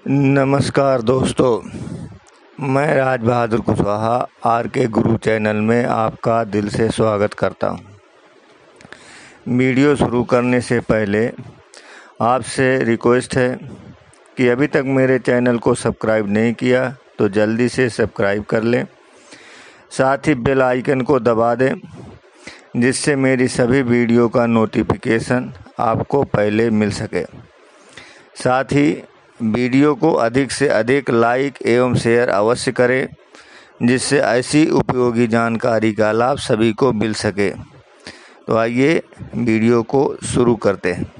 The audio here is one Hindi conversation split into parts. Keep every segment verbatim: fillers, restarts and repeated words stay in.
नमस्कार दोस्तों, मैं राज बहादुर कुशवाहा आर के गुरु चैनल में आपका दिल से स्वागत करता हूं। वीडियो शुरू करने से पहले आपसे रिक्वेस्ट है कि अभी तक मेरे चैनल को सब्सक्राइब नहीं किया तो जल्दी से सब्सक्राइब कर लें। साथ ही बेल आइकन को दबा दें जिससे मेरी सभी वीडियो का नोटिफिकेशन आपको पहले मिल सके। साथ ही वीडियो को अधिक से अधिक लाइक एवं शेयर अवश्य करें जिससे ऐसी उपयोगी जानकारी का लाभ सभी को मिल सके। तो आइए वीडियो को शुरू करते हैं।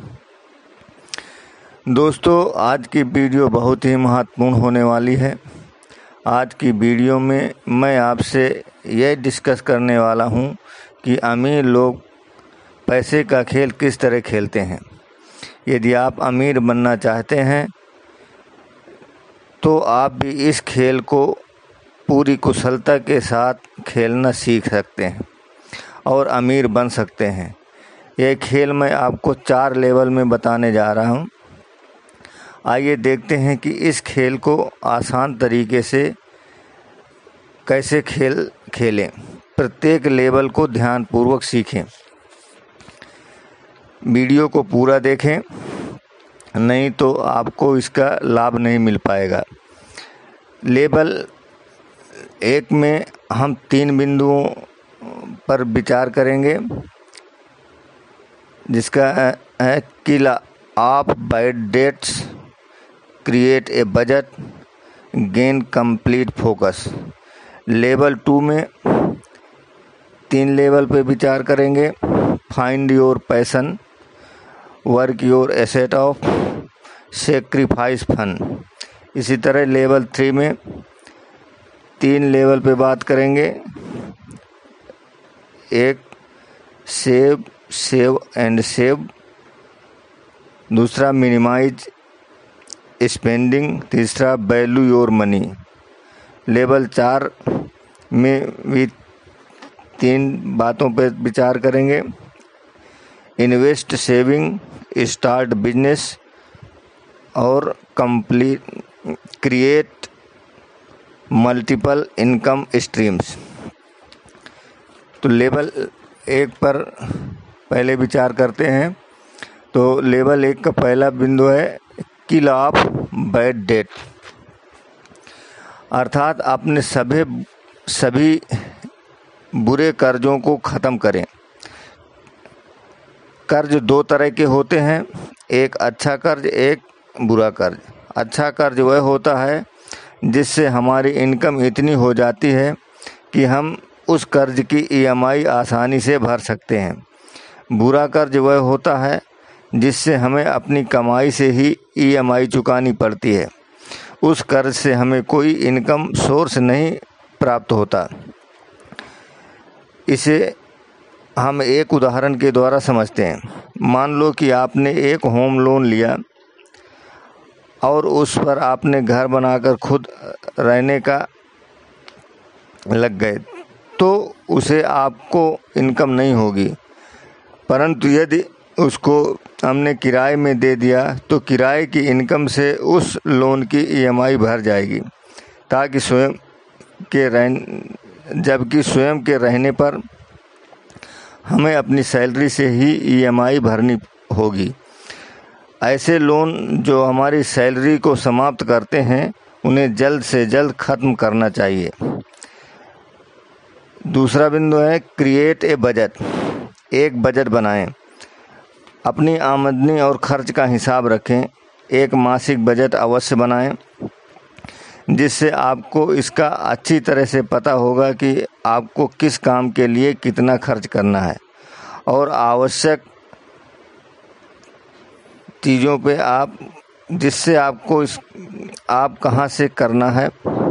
दोस्तों, आज की वीडियो बहुत ही महत्वपूर्ण होने वाली है। आज की वीडियो में मैं आपसे यह डिस्कस करने वाला हूं कि अमीर लोग पैसे का खेल किस तरह खेलते हैं। यदि आप अमीर बनना चाहते हैं तो आप भी इस खेल को पूरी कुशलता के साथ खेलना सीख सकते हैं और अमीर बन सकते हैं। यह खेल मैं आपको चार लेवल में बताने जा रहा हूं। आइए देखते हैं कि इस खेल को आसान तरीके से कैसे खेल खेलें। प्रत्येक लेवल को ध्यानपूर्वक सीखें। वीडियो को पूरा देखें, नहीं तो आपको इसका लाभ नहीं मिल पाएगा। लेवल एक में हम तीन बिंदुओं पर विचार करेंगे जिसका है kill off bad debts, create a budget, gain complete focus. Level two में तीन लेवल पे विचार करेंगे, find your passion, work your asset off, sacrifice fun. इसी तरह लेवल थ्री में तीन लेवल पे बात करेंगे, एक सेव सेव एंड सेव, दूसरा मिनिमाइज स्पेंडिंग, तीसरा वैल्यू योर मनी। लेवल चार में भी तीन बातों पर विचार करेंगे, इन्वेस्ट, सेविंग, स्टार्ट बिजनेस और complete create multiple income streams. तो लेवल एक पर पहले विचार करते हैं। तो लेवल एक का पहला बिंदु है किल ऑफ बैड डेट, अर्थात अपने सभी सभी बुरे कर्जों को ख़त्म करें। कर्ज दो तरह के होते हैं, एक अच्छा कर्ज, एक बुरा कर्ज। अच्छा कर्ज वह होता है जिससे हमारी इनकम इतनी हो जाती है कि हम उस कर्ज की ई एम आई आसानी से भर सकते हैं। बुरा कर्ज वह होता है जिससे हमें अपनी कमाई से ही ई एम आई चुकानी पड़ती है। उस कर्ज से हमें कोई इनकम सोर्स नहीं प्राप्त होता। इसे हम एक उदाहरण के द्वारा समझते हैं। मान लो कि आपने एक होम लोन लिया और उस पर आपने घर बनाकर खुद रहने का लग गए, तो उसे आपको इनकम नहीं होगी। परंतु यदि उसको हमने किराए में दे दिया तो किराए की इनकम से उस लोन की ई एम आई भर जाएगी, ताकि स्वयं के रह जबकि स्वयं के रहने पर हमें अपनी सैलरी से ही ई एम आई भरनी होगी। ऐसे लोन जो हमारी सैलरी को समाप्त करते हैं उन्हें जल्द से जल्द ख़त्म करना चाहिए। दूसरा बिंदु है क्रिएट ए बजट, एक बजट बनाएं। अपनी आमदनी और खर्च का हिसाब रखें। एक मासिक बजट अवश्य बनाएं जिससे आपको इसका अच्छी तरह से पता होगा कि आपको किस काम के लिए कितना खर्च करना है और आवश्यक चीज़ों पे आप जिससे आपको इस आप कहां से करना है।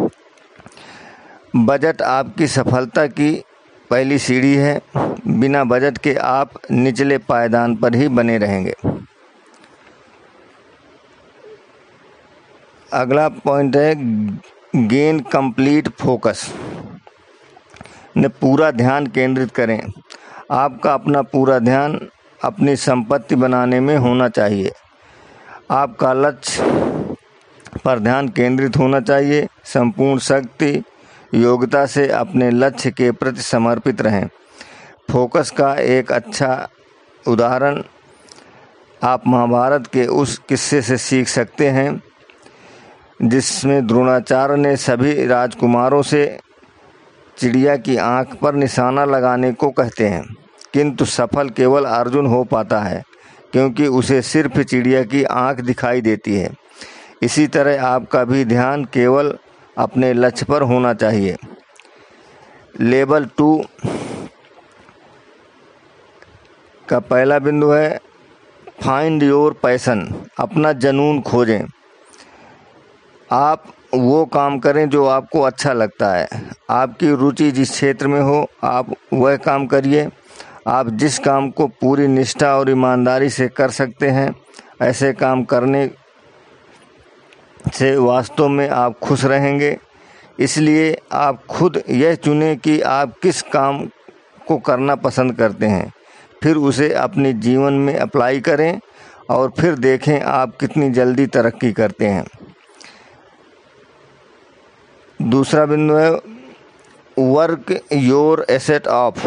बजट आपकी सफलता की पहली सीढ़ी है। बिना बजट के आप निचले पायदान पर ही बने रहेंगे। अगला पॉइंट है गेन कंप्लीट फोकस, ने पूरा ध्यान केंद्रित करें। आपका अपना पूरा ध्यान अपनी संपत्ति बनाने में होना चाहिए। आपका लक्ष्य पर ध्यान केंद्रित होना चाहिए। संपूर्ण शक्ति योग्यता से अपने लक्ष्य के प्रति समर्पित रहें। फोकस का एक अच्छा उदाहरण आप महाभारत के उस किस्से से सीख सकते हैं जिसमें द्रोणाचार्य ने सभी राजकुमारों से चिड़िया की आंख पर निशाना लगाने को कहते हैं, किंतु सफल केवल अर्जुन हो पाता है क्योंकि उसे सिर्फ चिड़िया की आंख दिखाई देती है। इसी तरह आपका भी ध्यान केवल अपने लक्ष्य पर होना चाहिए। लेवल टू का पहला बिंदु है फाइंड योर पैशन। अपना जुनून खोजें। आप वो काम करें जो आपको अच्छा लगता है। आपकी रुचि जिस क्षेत्र में हो आप वह काम करिए। आप जिस काम को पूरी निष्ठा और ईमानदारी से कर सकते हैं, ऐसे काम करने से वास्तव में आप खुश रहेंगे। इसलिए आप खुद यह चुनें कि आप किस काम को करना पसंद करते हैं, फिर उसे अपने जीवन में अप्लाई करें और फिर देखें आप कितनी जल्दी तरक्की करते हैं। दूसरा बिंदु है वर्क योर एसेट ऑफ।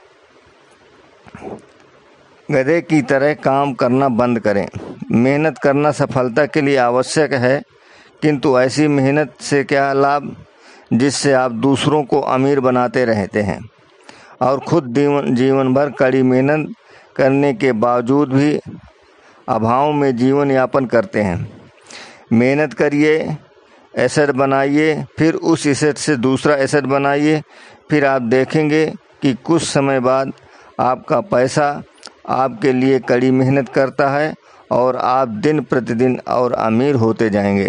गधे की तरह काम करना बंद करें। मेहनत करना सफलता के लिए आवश्यक है, किंतु ऐसी मेहनत से क्या लाभ जिससे आप दूसरों को अमीर बनाते रहते हैं और खुद जीवन जीवन भर कड़ी मेहनत करने के बावजूद भी अभाव में जीवन यापन करते हैं। मेहनत करिए, एसेट बनाइए, फिर उस एसेट से दूसरा एसेट बनाइए। फिर आप देखेंगे कि कुछ समय बाद आपका पैसा आपके लिए कड़ी मेहनत करता है और आप दिन प्रतिदिन और अमीर होते जाएंगे।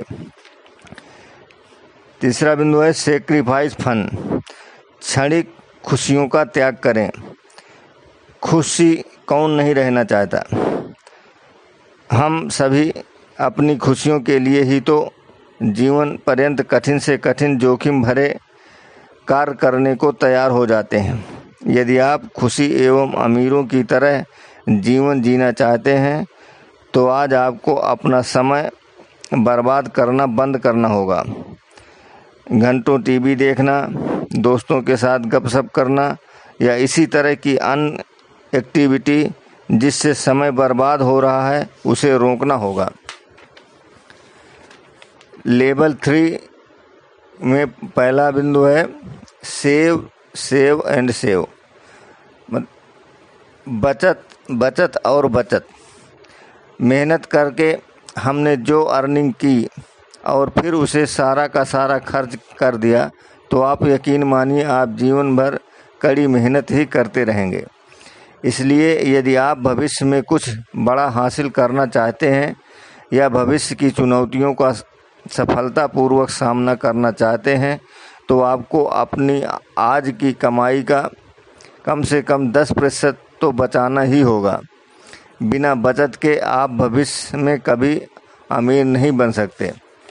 तीसरा बिंदु है सेक्रीफाइस फन। क्षणिक खुशियों का त्याग करें। खुशी कौन नहीं रहना चाहता। हम सभी अपनी खुशियों के लिए ही तो जीवन पर्यंत कठिन से कठिन जोखिम भरे कार्य करने को तैयार हो जाते हैं। यदि आप खुशी एवं अमीरों की तरह जीवन जीना चाहते हैं तो आज आपको अपना समय बर्बाद करना बंद करना होगा। घंटों टीवी देखना, दोस्तों के साथ गपशप करना या इसी तरह की अन्य एक्टिविटी जिससे समय बर्बाद हो रहा है उसे रोकना होगा। लेवल थ्री में पहला बिंदु है सेव सेव एंड सेव। बचत बचत और बचत। मेहनत करके हमने जो अर्निंग की और फिर उसे सारा का सारा खर्च कर दिया तो आप यकीन मानिए आप जीवन भर कड़ी मेहनत ही करते रहेंगे। इसलिए यदि आप भविष्य में कुछ बड़ा हासिल करना चाहते हैं या भविष्य की चुनौतियों का सफलतापूर्वक सामना करना चाहते हैं तो आपको अपनी आज की कमाई का कम से कम दस प्रतिशत तो बचाना ही होगा। बिना बचत के आप भविष्य में कभी अमीर नहीं बन सकते।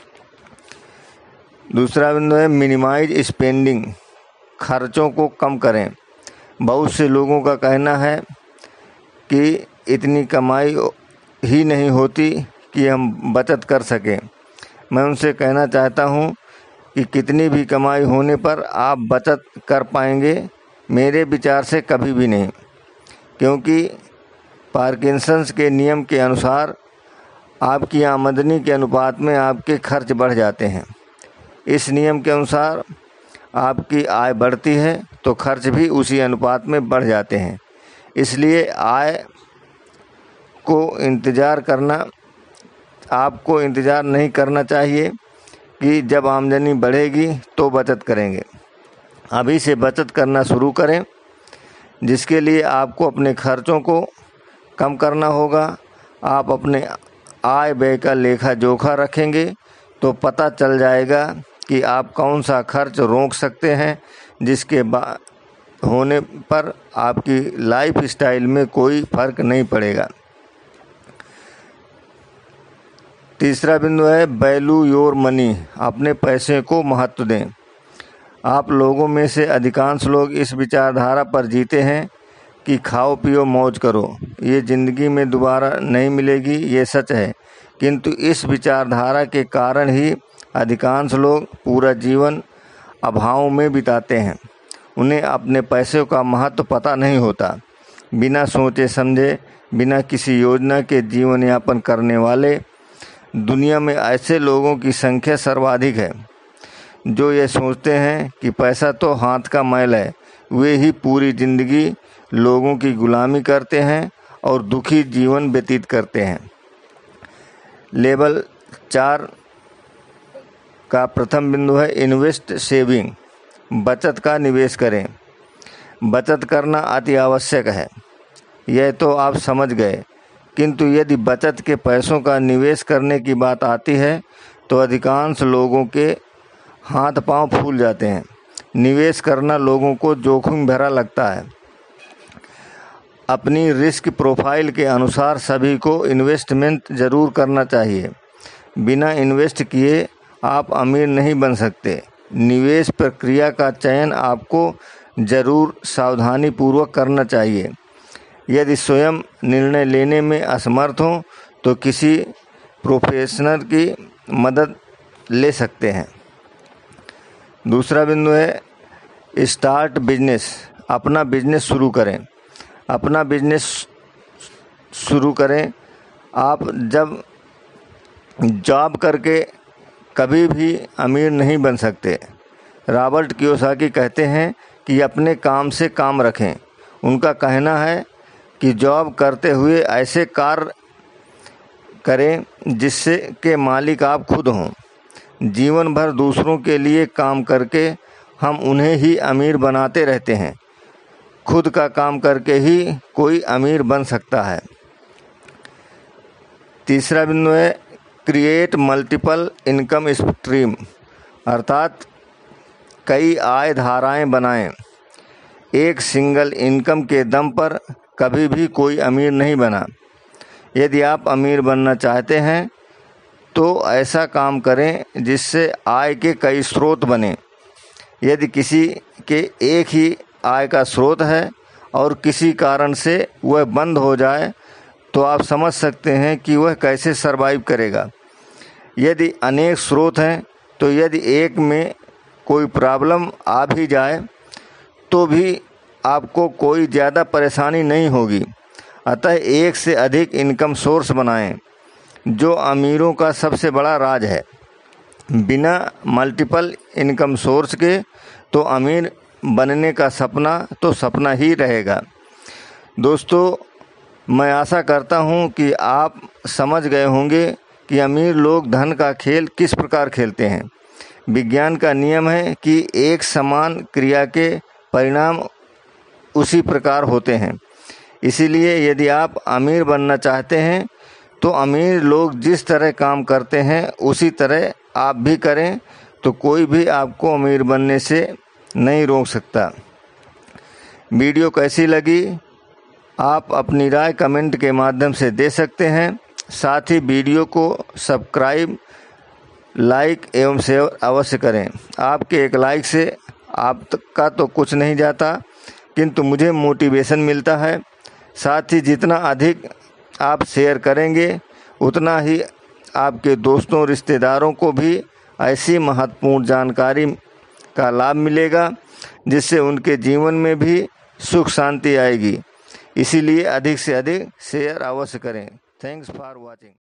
दूसरा बिंदु है मिनिमाइज स्पेंडिंग। खर्चों को कम करें। बहुत से लोगों का कहना है कि इतनी कमाई ही नहीं होती कि हम बचत कर सकें। मैं उनसे कहना चाहता हूं कि कितनी भी कमाई होने पर आप बचत कर पाएंगे, मेरे विचार से कभी भी नहीं, क्योंकि पार्किंसंस के नियम के अनुसार आपकी आमदनी के अनुपात में आपके खर्च बढ़ जाते हैं। इस नियम के अनुसार आपकी आय बढ़ती है तो खर्च भी उसी अनुपात में बढ़ जाते हैं। इसलिए आय को इंतज़ार करना आपको इंतज़ार नहीं करना चाहिए कि जब आमदनी बढ़ेगी तो बचत करेंगे। अभी से बचत करना शुरू करें, जिसके लिए आपको अपने खर्चों को कम करना होगा। आप अपने आय व्यय का लेखा जोखा रखेंगे तो पता चल जाएगा कि आप कौन सा खर्च रोक सकते हैं, जिसके बाद होने पर आपकी लाइफ स्टाइल में कोई फर्क नहीं पड़ेगा। तीसरा बिंदु है वैल्यू योर मनी। अपने पैसे को महत्व दें। आप लोगों में से अधिकांश लोग इस विचारधारा पर जीते हैं कि खाओ पियो मौज करो, ये ज़िंदगी में दोबारा नहीं मिलेगी। ये सच है, किंतु इस विचारधारा के कारण ही अधिकांश लोग पूरा जीवन अभाव में बिताते हैं। उन्हें अपने पैसों का महत्व पता नहीं होता। बिना सोचे समझे, बिना किसी योजना के जीवन यापन करने वाले दुनिया में ऐसे लोगों की संख्या सर्वाधिक है। जो ये सोचते हैं कि पैसा तो हाथ का मैल है, वे ही पूरी जिंदगी लोगों की गुलामी करते हैं और दुखी जीवन व्यतीत करते हैं। लेवल चार का प्रथम बिंदु है इन्वेस्ट सेविंग, बचत का निवेश करें। बचत करना अति आवश्यक है, यह तो आप समझ गए, किंतु यदि बचत के पैसों का निवेश करने की बात आती है तो अधिकांश लोगों के हाथ पांव फूल जाते हैं। निवेश करना लोगों को जोखिम भरा लगता है। अपनी रिस्क प्रोफाइल के अनुसार सभी को इन्वेस्टमेंट ज़रूर करना चाहिए। बिना इन्वेस्ट किए आप अमीर नहीं बन सकते। निवेश प्रक्रिया का चयन आपको ज़रूर सावधानीपूर्वक करना चाहिए। यदि स्वयं निर्णय लेने में असमर्थ हो तो किसी प्रोफेशनल की मदद ले सकते हैं। दूसरा बिंदु है स्टार्ट बिजनेस, अपना बिजनेस शुरू करें। अपना बिजनेस शुरू करें। आप जब जॉब करके कभी भी अमीर नहीं बन सकते। रॉबर्ट कियोसाकी कहते हैं कि अपने काम से काम रखें। उनका कहना है कि जॉब करते हुए ऐसे कार्य करें जिससे के मालिक आप खुद हों। जीवन भर दूसरों के लिए काम करके हम उन्हें ही अमीर बनाते रहते हैं। खुद का काम करके ही कोई अमीर बन सकता है। तीसरा बिंदु है क्रिएट मल्टीपल इनकम स्ट्रीम, अर्थात कई आय धाराएं बनाएं। एक सिंगल इनकम के दम पर कभी भी कोई अमीर नहीं बना। यदि आप अमीर बनना चाहते हैं तो ऐसा काम करें जिससे आय के कई स्रोत बने। यदि किसी के एक ही आय का स्रोत है और किसी कारण से वह बंद हो जाए तो आप समझ सकते हैं कि वह कैसे सरवाइव करेगा। यदि अनेक स्रोत हैं तो यदि एक में कोई प्रॉब्लम आ भी जाए तो भी आपको कोई ज़्यादा परेशानी नहीं होगी। अतः एक से अधिक इनकम सोर्स बनाएं, जो अमीरों का सबसे बड़ा राज है। बिना मल्टीपल इनकम सोर्स के तो अमीर बनने का सपना तो सपना ही रहेगा। दोस्तों, मैं आशा करता हूं कि आप समझ गए होंगे कि अमीर लोग धन का खेल किस प्रकार खेलते हैं। विज्ञान का नियम है कि एक समान क्रिया के परिणाम उसी प्रकार होते हैं। इसीलिए यदि आप अमीर बनना चाहते हैं तो अमीर लोग जिस तरह काम करते हैं उसी तरह आप भी करें तो कोई भी आपको अमीर बनने से नहीं रोक सकता। वीडियो कैसी लगी आप अपनी राय कमेंट के माध्यम से दे सकते हैं। साथ ही वीडियो को सब्सक्राइब, लाइक एवं शेयर अवश्य करें। आपके एक लाइक से आपका तो कुछ नहीं जाता, किंतु मुझे मोटिवेशन मिलता है। साथ ही जितना अधिक आप शेयर करेंगे उतना ही आपके दोस्तों रिश्तेदारों को भी ऐसी महत्वपूर्ण जानकारी का लाभ मिलेगा जिससे उनके जीवन में भी सुख शांति आएगी। इसीलिए अधिक से अधिक शेयर अवश्य करें। Thanks for watching.